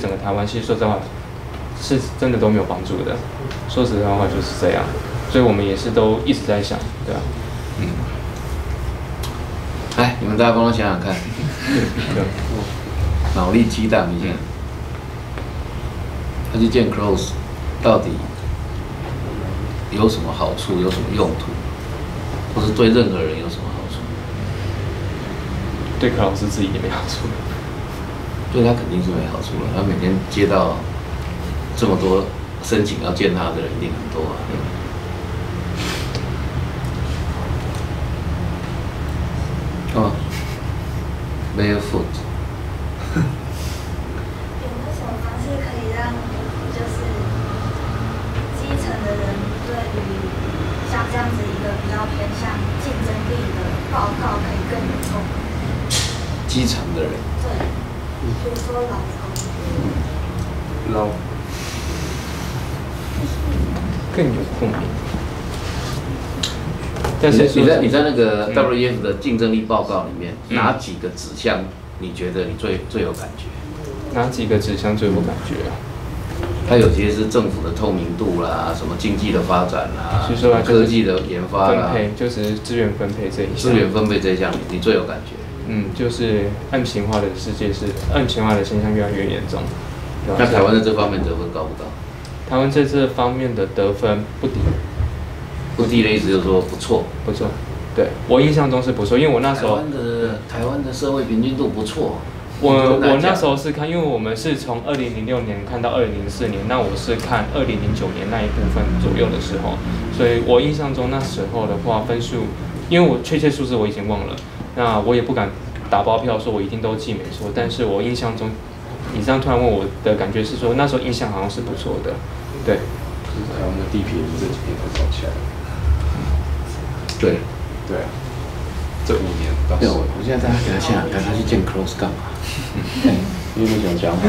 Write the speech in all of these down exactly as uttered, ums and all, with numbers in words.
整个台湾，其实说实话，是真的都没有帮助的。说实在话就是这样，所以我们也是都一直在想，对啊。 嗯。来，你们大家帮我想想看，脑力激荡一下，他去见 Close 到底有什么好处，有什么用途，或是对任何人有什么好处？ 对柯老师自己也没好处。 对他肯定是没好处了，他每天接到这么多申请要见他的人，一定很多啊。哦 ，barefoot。 有没有什么方式可以让就是基层的人对于像这样子一个比较偏向竞争力的报告可以更有共鸣？ 基层的人。 对，比如说劳工。 劳。更有共鸣。但是你在你在那个 W E F 的竞争力报告里面，嗯、哪几个指向你觉得你最最有感觉？ 哪几个指向最有感觉啊？ 它有些是政府的透明度啦，什么经济的发展啦， 其实说科技的研发啦， 分配就是资源分配这一项。 资源分配这一项，你最有感觉？ 嗯，就是案情化的世界是案情化的现象越来越严重。 那台湾在这方面得分高不高？ 台湾在这方面的得分不低。 不低的意思就是说不错， 不错，对我印象中是不错，因为我那时候台湾的台湾的社会平均度不错。 我我那时候是看，因为我们是从二零零六年看到二零零四年，那我是看二零零九年那一部分左右的时候，所以我印象中那时候的话分数，因为我确切数字我已经忘了，那我也不敢打包票说我一定都记没错，但是我印象中，你这样突然问我的感觉是说那时候印象好像是不错的，对。 就是台湾的地皮也是这几年才炒起来的。 对， 对啊，这五年到。 对，我我现在大家给他想想看，他去见 Close 干嘛？ 你有没有想讲吗？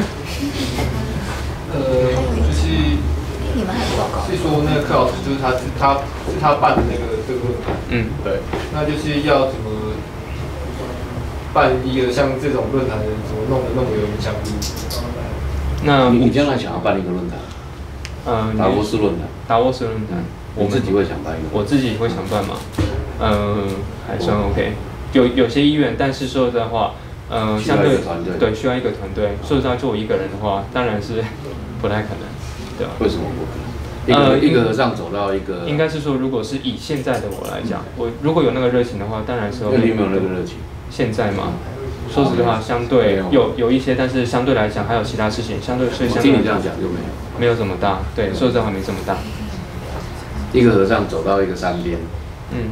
呃，就是你们还有报告？ 是说那个柯老师就是他他是他办的那个这个论坛， 嗯， 对， 那就是要怎么办一个像这种论坛的人怎么弄得那么有影响力？ 那你你将来想要办一个论坛？ 嗯， 达沃斯论坛。 达沃斯论坛， 我自己会想办一个。 我自己会想办嘛，嗯，还算 OK。有有些医院，但是说的话，嗯，相对对需要一个团队。说实在，就我一个人的话，当然是不太可能，对吧？ 为什么不可能？呃，一个和尚走到一个。 应该是说，如果是以现在的我来讲，我如果有那个热情的话，当然是。 那你有没有那个热情？ 现在嘛，说实话，相对有有一些，但是相对来讲，还有其他事情，相对所以相对。 听你这样讲就没有。 没有这么大，对，说实在话没这么大。 一个和尚走到一个山边， 嗯，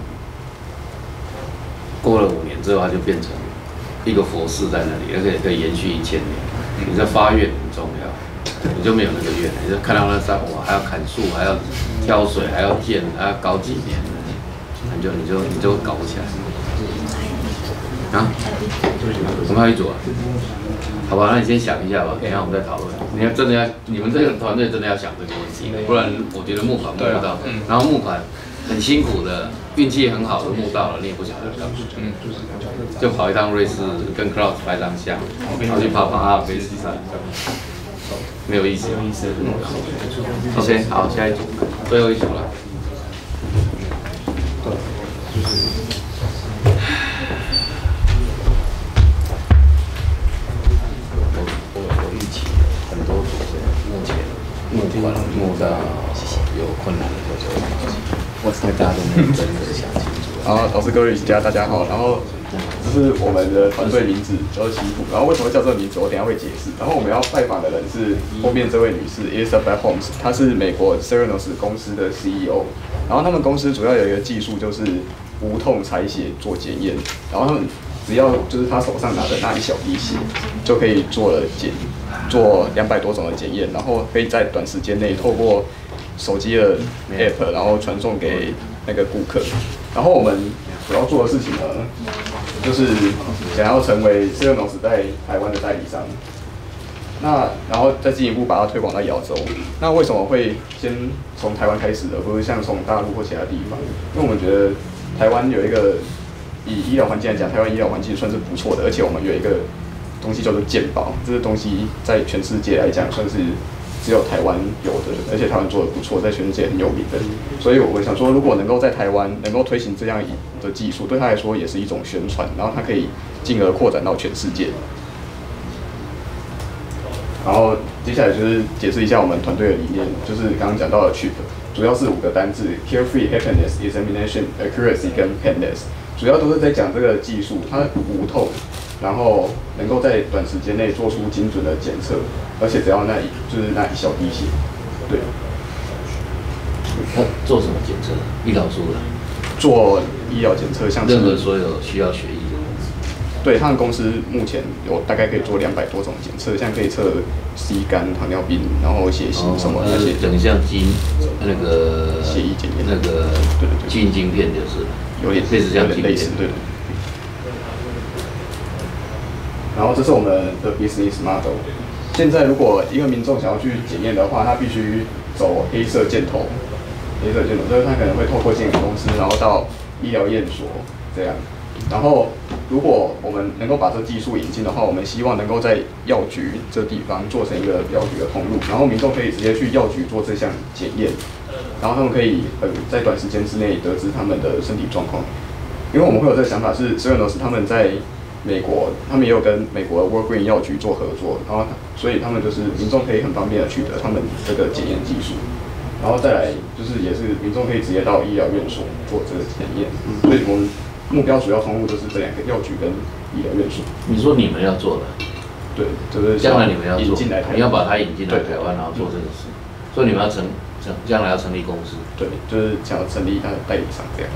过了五年之后，他就变成一个佛寺在那里，而且可以延续一千年。你这发愿很重要，你就没有那个愿，你就看到那山，哇，还要砍树，还要挑水，还要建，还要搞几年，你就你就你就搞不起来。啊？我们还有一组啊？好吧，那你先想一下吧，等一下我们再讨论。你要真的要，你们这个团队真的要想这个问题，不然我觉得募款募不到。然后募款很辛苦的，运气很好的募到了，你也不晓得干嘛。嗯，就跑一趟瑞士，跟 Cloud 拍张相，然后去爬爬阿尔卑斯山，没有意思。 没有意思。 OK， 好，下一组，最后一组了。募款募到有困难的时候，我猜大家都没有真的想清楚。 好，老师各位瑜伽大家好，然后这是我们的团队名字叫做祈福，然后为什么叫这个名字，我等一下会解释。然后我们要拜访的人是后面这位女士 Elizabeth Holmes， 她是美国 Theranos 公司的 C E O， 然后他们公司主要有一个技术就是无痛采血做检验，然后他们只要就是他手上拿的那一小滴血就可以做了检。做两百多种的检验，然后可以在短时间内透过手机的 app， 然后传送给那个顾客。然后我们主要做的事情呢，就是想要成为 Theranos 在台湾的代理商。那然后再进一步把它推广到亚洲。那为什么会先从台湾开始，而不是像从大陆或其他地方？因为我们觉得台湾有一个以医疗环境来讲，台湾医疗环境算是不错的，而且我们有一个东西叫做健保，这个东西在全世界来讲算是只有台湾有的，而且台湾做的不错，在全世界很有名的。所以我想说，如果能够在台湾能够推行这样的技术，对他来说也是一种宣传，然后它可以进而扩展到全世界。然后接下来就是解释一下我们团队的理念，就是刚刚讲到的 C H I P， 主要是五个单字 ：carefree、happiness、examination、accuracy 跟 painless， 主要都是在讲这个技术，它无痛，然后能够在短时间内做出精准的检测，而且只要那一就是那一小滴血，对。 他做什么检测？医疗书的。 做医疗检测，像任何所有需要血液的。 对，他们公司目前有大概可以做两百多种检测，像可以测 C 肝、糖尿病，然后血型什么那些， 等于像基因那个血液检验， 那个对对对， 基因晶片就是有点类似像类似，对。然后这是我们的 business model。现在如果一个民众想要去检验的话，他必须走黑色箭头，黑色箭头，就是他可能会透过检验公司，然后到医疗验所这样。然后，如果我们能够把这技术引进的话，我们希望能够在药局这地方做成一个药局的通路，然后民众可以直接去药局做这项检验，然后他们可以呃在短时间之内得知他们的身体状况。因为我们会有这个想法是 Theranos 他们在美国，他们也有跟美国的 Walgreens 药局做合作，然后所以他们就是民众可以很方便的取得他们这个检验技术，然后再来就是也是民众可以直接到医疗院所做这个检验，所以我们。目标主要通路就是这两个药局跟医疗院所。 你说你们要做的， 对，就是将来你们要做， 引进来台湾， 你要把它引进来台湾，然后做这个事，所以你们要成成将来要成立公司。 对，就是想要成立它的代理商这样。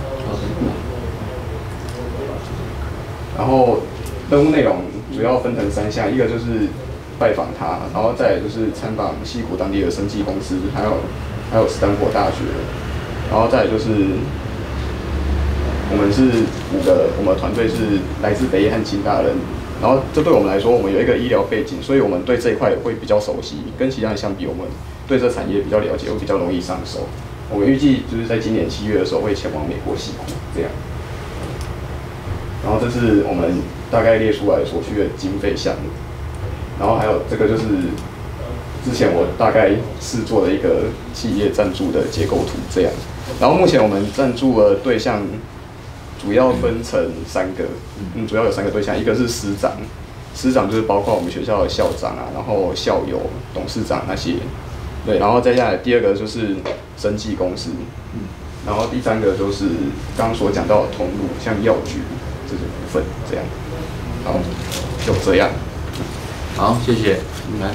然后任务内容主要分成三项，一个就是拜访他，然后再来就是参访矽谷当地的生技公司，还有还有斯坦福大学，然后再来就是。我们是五个，我们团队是来自北医和清大人，然后这对我们来说，我们有一个医疗背景，所以我们对这一块会比较熟悉，跟其他人相比，我们对这产业比较了解，会比较容易上手。我们预计就是在今年七月的时候会前往美国矽谷这样。然后这是我们大概列出来所需的经费项目，然后还有这个就是之前我大概试做的一个企业赞助的结构图这样。然后目前我们赞助的对象。主要分成三个，嗯，主要有三个对象，一个是师长，师长就是包括我们学校的校长啊，然后校友、董事长那些，对，然后再下来第二个就是生技公司，嗯，然后第三个就是刚刚所讲到的通路，像药局这些部分这样，好，就这样， 好，谢谢，来，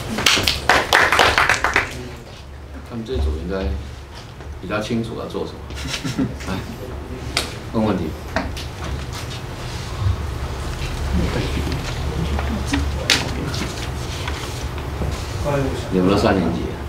他们这组应该比较清楚要做什么，来。问问题。有没有三年级啊？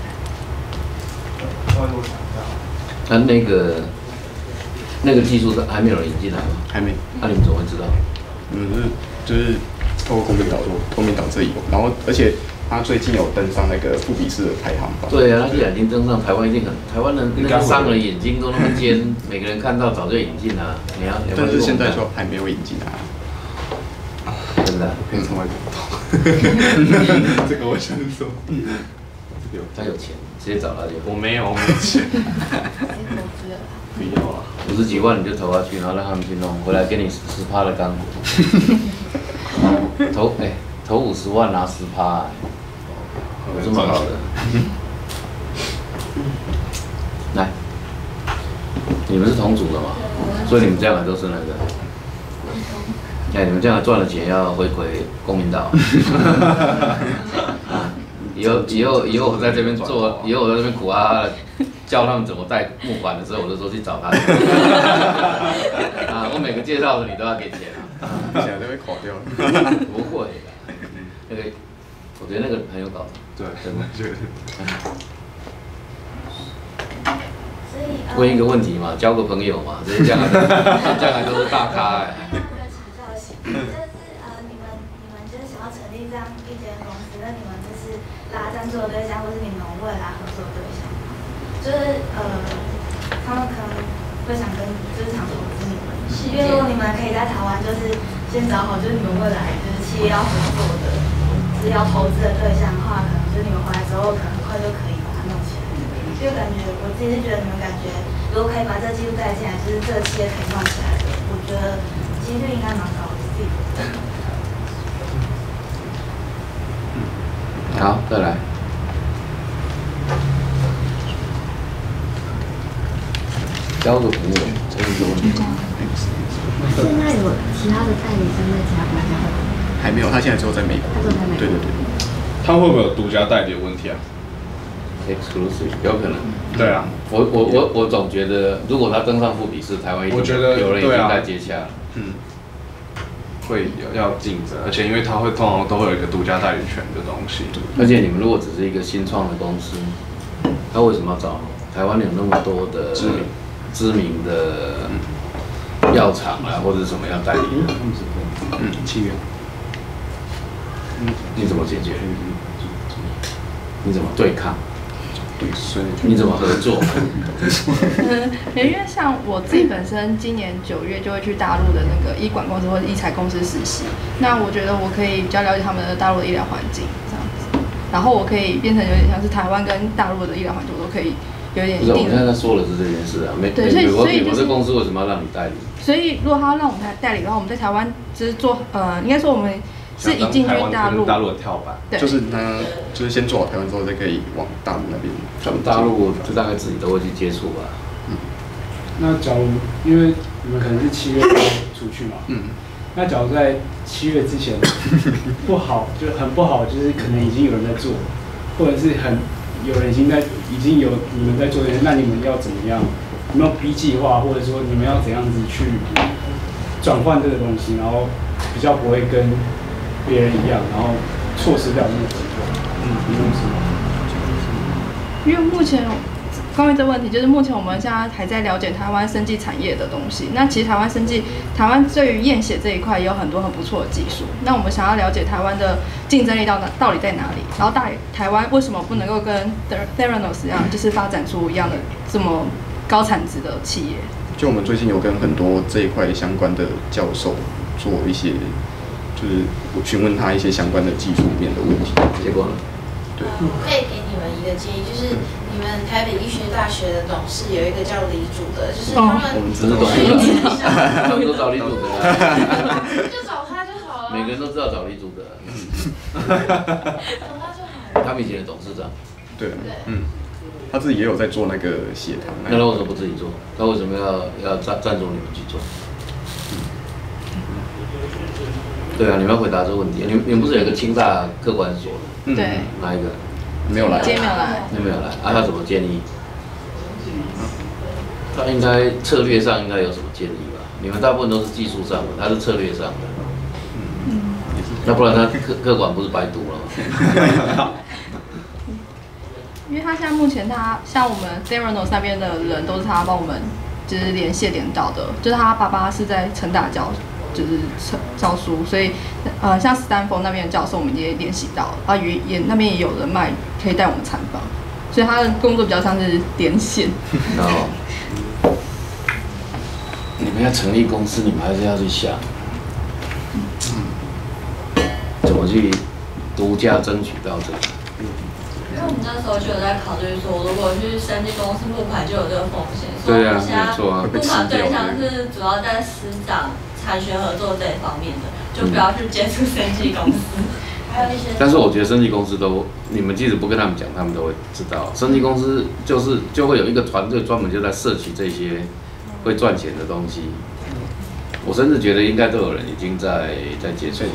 那那个那个技术还没有人引进来吗？ 还没。 那、啊、你们怎么会知道？ 嗯，就是就是透过公民岛做，公民岛这里有，然后而且。他最近有登上那个富比士的排行榜。 对啊，他既然已经登上，台湾一定很，台湾人那个商人眼睛都那么尖，每个人看到早就引进了。你要， 但是现在就还没有引进啊。 真的、啊， 可以从外国投。这个我想说， 他有钱，直接找他就。 我没有，我没钱。 不要啊， 五十几万你就投下去，然后让他们去弄，回来给你十趴的干股。投哎。欸投五十万拿十趴，有这么好的？来，你们是同组的嘛？所以你们将来都是那个，哎，你们将来赚了钱要回馈公民岛。以后以后以后我在这边做，以后我在这边苦哈哈的教他们怎么贷募款的时候，我就说去找他。啊，我每个介绍的你都要给钱啊， 现在都会垮掉了。 不会。那个，我觉得那个很有搞头。 对，真的觉得。 问一个问题嘛，交个朋友嘛，这些将来将来都是大咖哎。 那个请教型，就是呃，你们你们就是想要成立这样一间公司，那你们就是拉赞助的对象，或是你们未来合作对象，就是呃，他们可能会想跟就是想投资你们，因为如果你们可以在台湾就是先找好，就是你们未来就是企企业要合作的，就是要投资的对象的话，可能就你们回来之后，可能很快就可以把它弄起来。就感觉我自己是觉得你们感觉，如果可以把这个技术带进来，就是这个企业可以弄起来的，我觉得几率应该蛮高的，自己觉得。 好，再来。交个朋友，这个有问题。 现在有其他的代理商在其他国家吗？ 还没有，他现在只有在美国。 他只有在美国。 对对对。 他会不会有独家代理的问题啊 ？Exclusive 有可能。 对啊， 我我我我总觉得，如果他登上富比士，台湾一定我觉得有人已经在接洽了。 嗯。会有要竞争，而且因为他会通常都会有一个独家代理权的东西。 而且你们如果只是一个新创的公司，他为什么要找台湾有那么多的知名知名的药厂啊，或者什么要代理？ 嗯，七元。 你怎么解决？你怎么对抗？ 对，所以你怎么合作？ 嗯，因为像我自己本身今年九月就会去大陆的那个医管公司或者医材公司实习，那我觉得我可以比较了解他们的大陆的医疗环境这样子，然后我可以变成有点像是台湾跟大陆的医疗环境，我都可以有点一定的。 不是，我们现在说的是这件事啊，美对，所以所以美国这公司为什么要让你代理？ 所以如果他要让我们台代理的话，我们在台湾就是做呃，应该说我们是一进军大陆， 大陆的跳板， 对， 就是他就是先做好台湾之后，再可以往大陆那边。 他们大陆就大概自己都会去接触吧。 嗯。那假如因为你们可能是七月出去嘛，嗯。那假如在七月之前不好，就很不好，就是可能已经有人在做，或者是很有人已经在已经有你们在做这些，那你们要怎么样？有没有 B 计划，或者说你们要怎样子去转换这个东西，然后比较不会跟别人一样，然后错失掉那个机会？嗯，你懂什么？ 因为目前关于这个问题，就是目前我们现在还在了解台湾生技产业的东西。那其实台湾生技，台湾对于验血这一块也有很多很不错的技术。那我们想要了解台湾的竞争力到哪到底在哪里？然后大台湾为什么不能够跟 Theranos 一样，就是发展出一样的这么高产值的企业？ 就我们最近有跟很多这一块相关的教授做一些，就是我询问他一些相关的技术面的问题， 结果呢？ 对， 我可以给你们一个建议，就是你们台北医学大学的董事有一个叫李主的，就是他们我们只是董事，他们都找李主的， 就找他就好了。 每个人都知道找李主的， 找他就好了。 他们以前的董事长， 对，嗯，他自己也有在做那个血糖， 那他为什么不自己做？他为什么要要赞赞助你们去做？对啊，你们要回答这个问题。你们你们不是有一个清大科管所的？ 对， 哪一个？ 没有来， 今天没有来， 你没有来。啊，他怎么建议？他应该策略上应该有什么建议吧？你们大部分都是技术上的，他是策略上的。嗯，那不然他科科管不是白读了吗？ 因为他现在目前他像我们 Theranos 那边的人都是他帮我们就是连线连到的，就是他爸爸是在成大教。就是教书，所以呃，像斯坦福那边的教授，我们也联系到了，啊，也也那边也有人脉可以带我们参访，所以他的工作比较像是连线。 然后，你们要成立公司，你们还是要去想，怎么去独家争取到这个。 因为我们那时候就有在考虑说，如果去生技公司募款就有这个风险，所以我们现在募款对象是主要在师长产学合作这一方面的，就不要去接触生技公司。还有一些， 但是我觉得生技公司都，你们即使不跟他们讲，他们都会知道。生技公司就是就会有一个团队专门就在摄取这些会赚钱的东西。我甚至觉得应该都有人已经在在接触。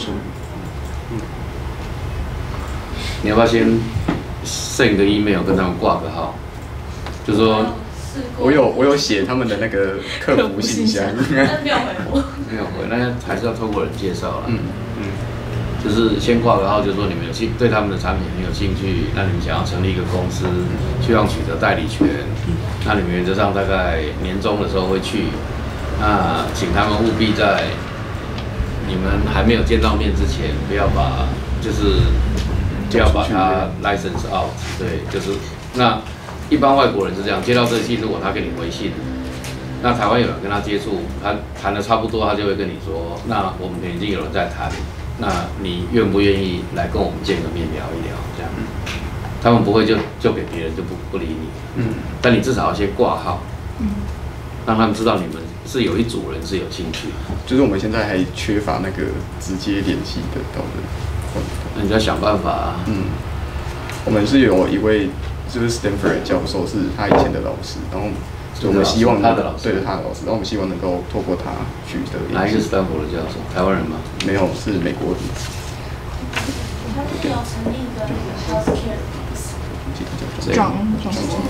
你要不要先 send 个 email 跟他们挂个号，就说我有我有写他们的那个客服信箱， 但没有回复， 没有回，那还是要透过人介绍啦。嗯嗯，就是先挂个号，就说你们有兴对他们的产品很有兴趣，那你们想要成立一个公司，希望取得代理权，那你们原则上大概年终的时候会去，那请他们务必在你们还没有见到面之前，不要把就是不要把它 license out， 对，就是那。一般外国人是这样，接到这个信，如果他给你回信，那台湾有人跟他接触，他谈的差不多，他就会跟你说，那我们已经有人在谈， 那你愿不愿意来跟我们见个面聊一聊？这样，他们不会就就给别人就不不理你，嗯，但你至少要先挂号，嗯，让他们知道你们是有一组人是有兴趣。 就是我们现在还缺乏那个直接联系得到的， 那你就要想办法啊，嗯， 我们是有一位就是 Stanford 教授，是他以前的老师，然后。所以我们希望他的老师， 对他的老师，然后我们希望能够透过他取得。 哪一个斯坦福的教授？台湾人吗？ 没有，是美国人。 他是有成立一个 healthcare。 装装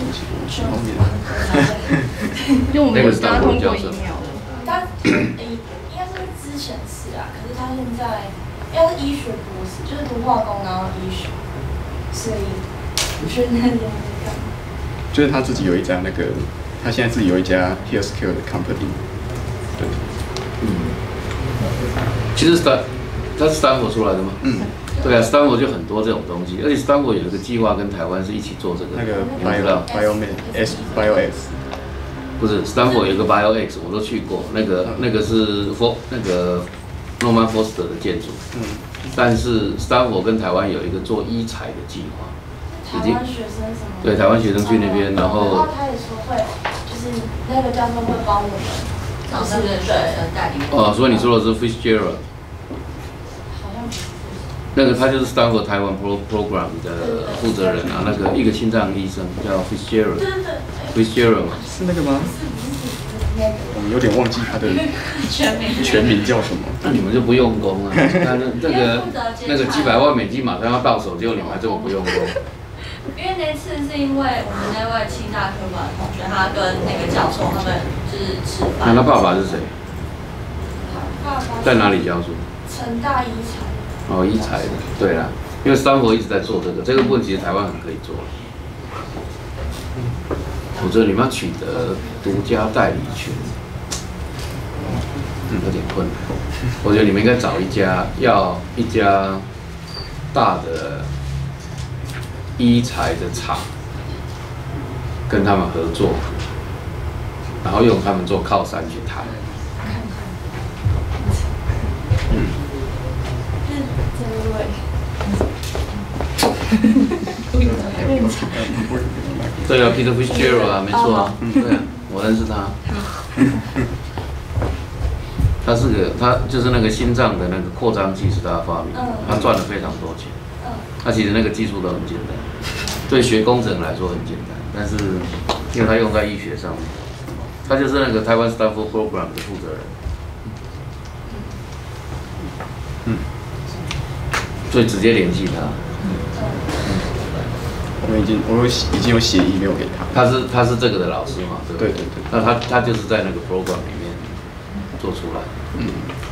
因为我们有跟他通过 email 的。 他诶，应该是之前是啊，可是他现在应该是医学博士，就是读化工然后医学，所以不是那边在干嘛？ 就是他自己有一家那个。他现在自己有一家 healthcare 的 company， 对， 嗯，其实斯坦，他是斯坦福出来的吗？嗯，对啊，斯坦福就很多这种东西，而且斯坦福有一个计划跟台湾是一起做这个， 那个 bio biomed s biox， 不是斯坦福有一个 biox， 我都去过，那个那个是 for 那个 Norman Foster 的建筑，嗯，但是斯坦福跟台湾有一个做医材的计划。 台湾学生什么？ 对，台湾学生去那边，然后。 然后他也说会，就是那个教授会帮我们， 就是对代理。 哦，所以你说的是 Fitzgerald。 好像。 那个他就是 Stanford 台湾 Pro Program 的负责人啊，那个一个心脏医生叫 Fitzgerald。对对对。Fitzgerald 嘛。 是那个吗？我们有点忘记他的全名全名叫什么？ 那你们就不用功啊？那那那个那个几百万美金马上要到手，结果你们还这么不用功。 因为那次是因为我们那位清大科管的同学，他跟那个教授他们就是吃饭。 那他爸爸是谁？ 爸爸在哪里教书？ 成大医材。 哦，医材的，对啦，因为斯坦福一直在做这个，这个部分其实台湾很可以做。我觉得你们要取得独家代理权，嗯，有点困难。我觉得你们应该找一家，要一家大的。医材的厂跟他们合作，然后用他们做靠山去谈。嗯。这位。对啊 ，Peter Fitzgerald 啊，没错啊，对啊，我认识他。他是个，他就是那个心脏的那个扩张器是他发明，他赚了非常多钱。他其实那个技术都很简单，对学工程来说很简单，但是因为他用在医学上面，他就是那个台湾 Stanford Program 的负责人，嗯，所以直接联系他。 我们已经我有已经有写 email 给他， 他是他是这个的老师嘛，对不对？ 对对对。 那他他就是在那个 program 里面做出来，嗯。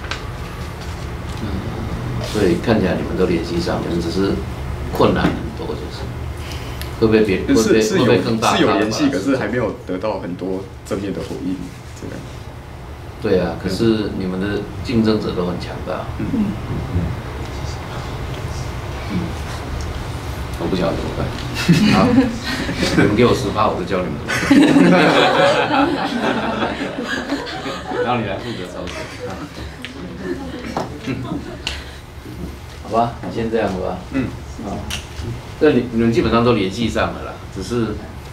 所以看起来你们都联系上，你们只是困难很多，就是会不会别会不会会不会更大？ 是有联系，可是还没有得到很多正面的回应，这样。 对啊，可是你们的竞争者都很强大。嗯嗯嗯。我不晓得怎么办。好，你们给我十趴，我就教你们怎么办。然后你来负责操作。嗯。好吧，你先这样吧。嗯。好。那你你们基本上都联系上了啦，只是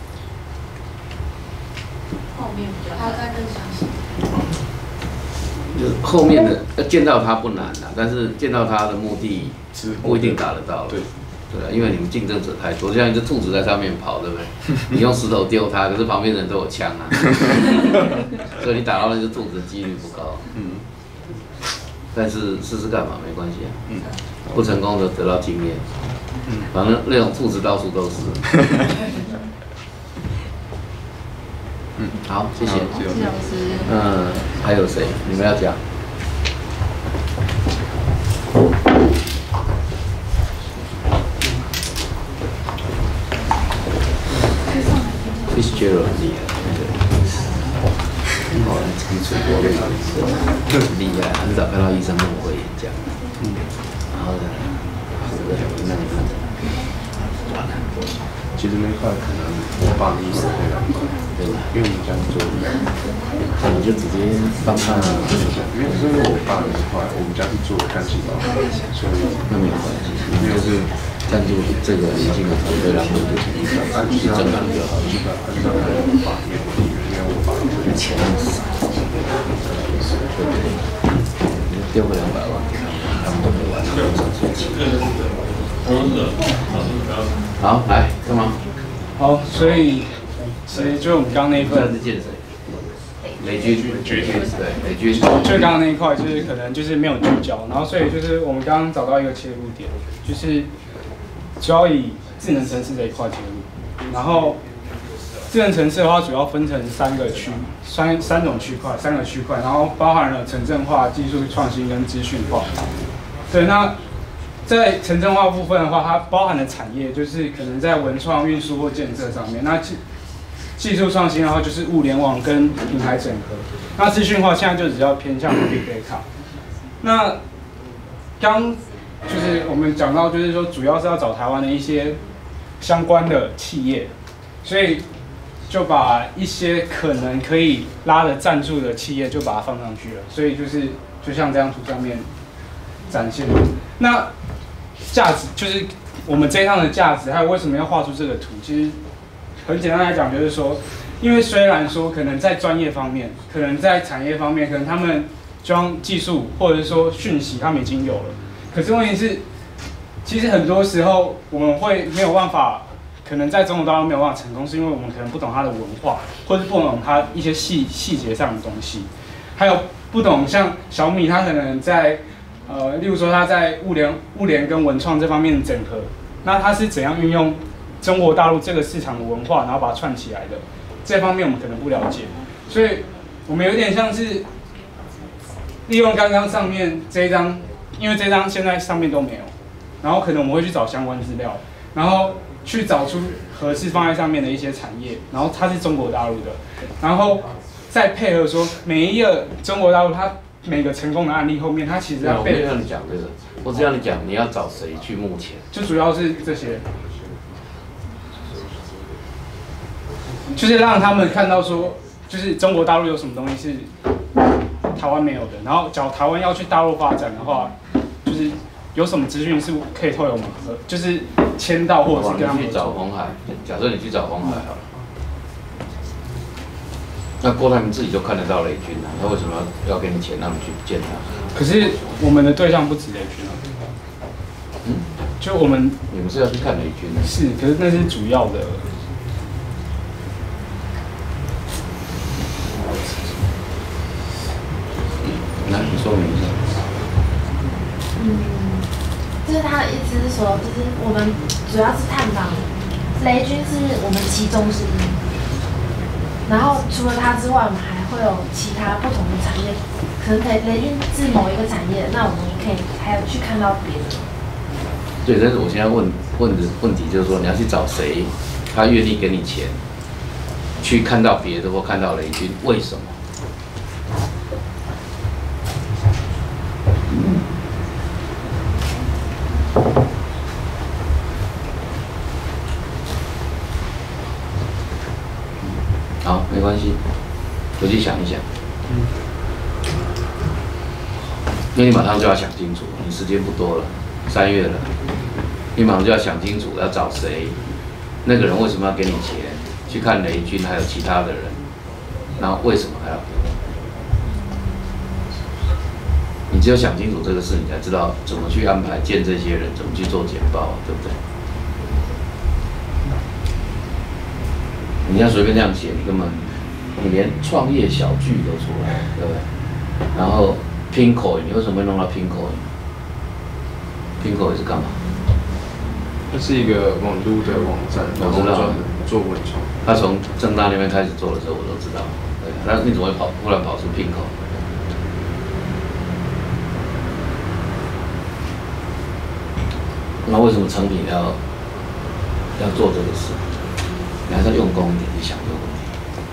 后面比较还要再更详细。 就是后面的要见到他不难啦，但是见到他的目的不一定达得到了。对。对啊，因为你们竞争者太多，就像一只兔子在上面跑，对不对？你用石头丢它，可是旁边的人都有枪啊，所以你打到那只兔子的几率不高。嗯。但是试试干嘛没关系啊。嗯。不成功的得到经验。嗯。反正那种兔子到处都是。嗯，好，谢谢。 谢谢老师。 嗯，还有谁？你们要讲？ Fitzgerald 很厉害，哦，从美国来的，很厉害，很少看到医生那么会演讲。嗯，然后呢，这个那个那个， 其实那块可能我爸医生会来。 对吧？ 因为我们家做， 那你就直接帮他。 因为是因为我爸那块，我们家是做干细胞，所以那没有关系，就是赞助这个年轻的团队，让他们去去增长就好。 基本按照我爸也有意愿，因为我爸钱少，对不对？丢个两百万给他们，他们都没玩，多少钱？好，来干嘛？ 好，所以其实就我们刚刚那一份是见谁？雷军，雷军，对，雷军。 就刚刚那一块，就是可能就是没有聚焦，然后所以就是我们刚刚找到一个切入点，就是主要以智能城市这一块切入，然后智能城市的话主要分成三个区，三三种区块，三个区块，然后包含了城镇化、技术创新跟资讯化。对，那在城镇化部分的话，它包含的产业就是可能在文创、运输或建设上面。那技技术创新的话，就是物联网跟平台整合。那资讯化现在就比较偏向 Big Data。那刚就是我们讲到，就是说主要是要找台湾的一些相关的企业，所以就把一些可能可以拉的赞助的企业就把它放上去了。所以就是就像这张图上面展现的。那价值就是我们这一趟的价值，还有为什么要画出这个图？其实很简单来讲，就是说，因为虽然说可能在专业方面，可能在产业方面，可能他们装技术或者说讯息他们已经有了，可是问题是，其实很多时候我们会没有办法，可能在中国大陆没有办法成功，是因为我们可能不懂它的文化，或者是不懂它一些细细节上的东西，还有不懂像小米，它可能在呃，例如说它在物联、物联跟文创这方面的整合，那它是怎样运用中国大陆这个市场的文化，然后把它串起来的？这方面我们可能不了解，所以我们有点像是利用刚刚上面这一张，因为这张现在上面都没有，然后可能我们会去找相关资料，然后去找出合适放在上面的一些产业，然后它是中国大陆的，然后再配合说每一个中国大陆它每个成功的案例后面，它其实要背。 我没让你讲这个，我只让你讲你要找谁去目前。 就主要是这些，就是让他们看到说，就是中国大陆有什么东西是台湾没有的，然后假如台湾要去大陆发展的话，就是有什么资讯是可以透过我们和，就是签到或者是跟他们去找鸿海，假设你去找鸿海好了。那郭台铭自己就看得到雷军啊，他为什么要要给你钱让你去见他？ 可是我们的对象不止雷军啊，嗯，就我们你们是要去看雷军的？ 是，可是那是主要的。 那你说明一下。 嗯，就是他的意思是说，就是我们主要是探访雷军是我们其中之一。然后除了它之外，我们还会有其他不同的产业，可能雷雷军是某一个产业，那我们也可以还有去看到别的。 对，但是我现在问问的问题就是说，你要去找谁，他愿意给你钱，去看到别的或看到雷军，为什么？好，没关系，回去想一想。因为你马上就要想清楚，你时间不多了，三月了，你马上就要想清楚要找谁，那个人为什么要给你钱，去看雷军还有其他的人，然后为什么还要给你？你只有想清楚这个事，你才知道怎么去安排见这些人，怎么去做简报，对不对？你要随便这样写，你根本你连创业小聚都出来，对不对？然后 Pincoin， 你为什么会弄到 Pincoin？Pincoin 是干嘛？ 它是一个网络的网站，然后专门做文创。 他从政大那边开始做的时候，我都知道。对，那你怎么会跑忽然跑出 Pincoin？那为什么成品要要做这个事？你还是要用功一点去想这个问题。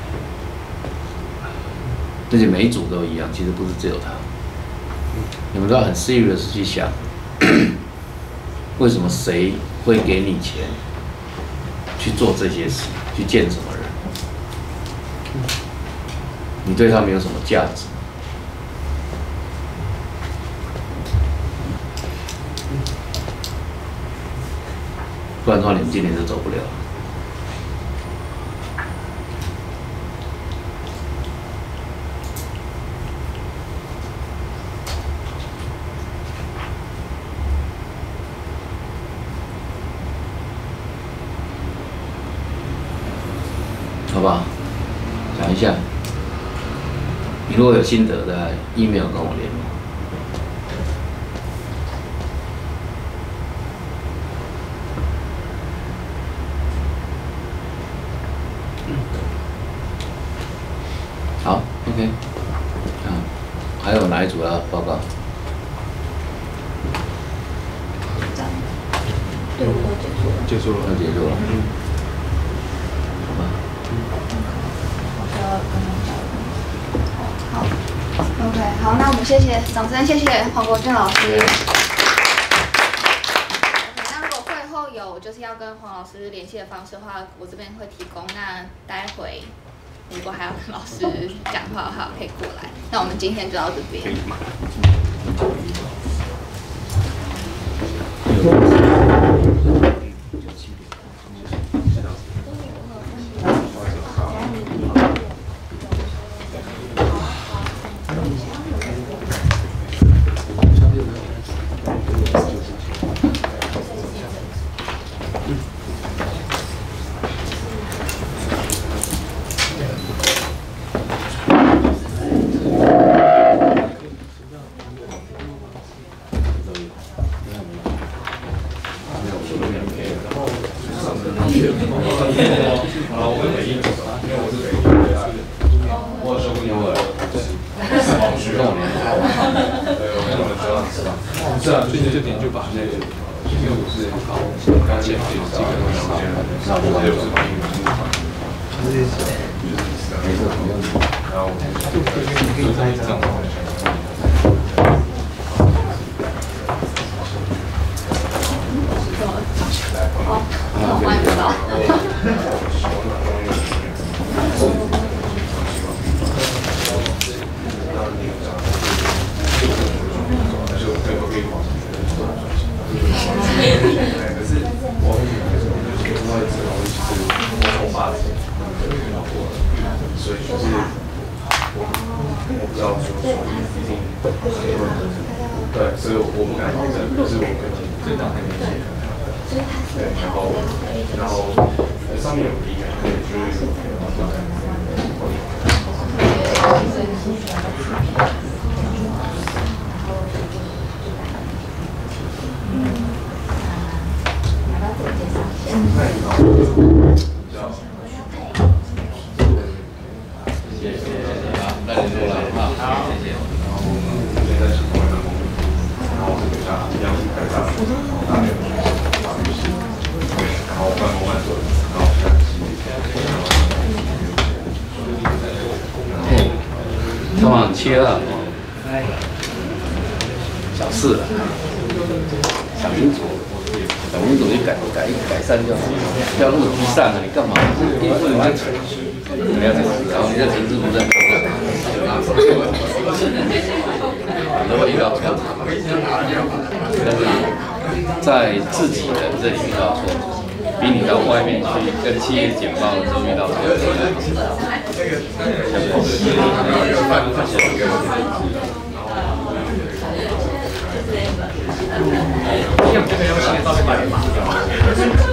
而且每一组都一样，其实不是只有他。你们都要很 serious 去想，为什么谁会给你钱去做这些事，去见什么人？ 你对他没有什么价值。不然的话，你们今年就走不了。好不好？想一下，你如果有心得的 ，email 跟我联络。好 ，OK， 啊，还有哪一组要报告？ 对，我都结束了。 结束了， 都结束了。嗯。好吧。 好 ，OK， 好，那我们谢谢，掌声谢谢黄国俊老师。那如果会后有就是要跟黄老师联系的方式的话，我这边会提供。那待会。如果还要跟老师讲话的话，可以过来。那我们今天就到这边。可以吗？ 是啊，所以这点就把那个因为我是考刚前这几个东西，那我还有是反应很快，没事，不用理。然后就可以可以拍一张。 哦，我也不知道。 可是我很喜欢这种，就是另外一次，然后就是我爸子，所以就是我我不知道说说一定对，所以我不敢保证，可是我可以最大的理解。对，然后然后上面有一个可以就是谢谢，好，那你录了哈，谢谢。 然后我们现在是同一个工作，然后这个下一样是开大，大概法律系，然后办公案做，然后下期， 嘿，通常切了，小事了，小民主。小民主你改改改善就好，不要那么沮丧啊！你干嘛？一副你在城市，你要城市，然后你在城市不在，你都会遇到错，但是在自己的这里遇到错，比你到外面去跟企业简报的时候遇到错， 像这个要写到底把你码掉。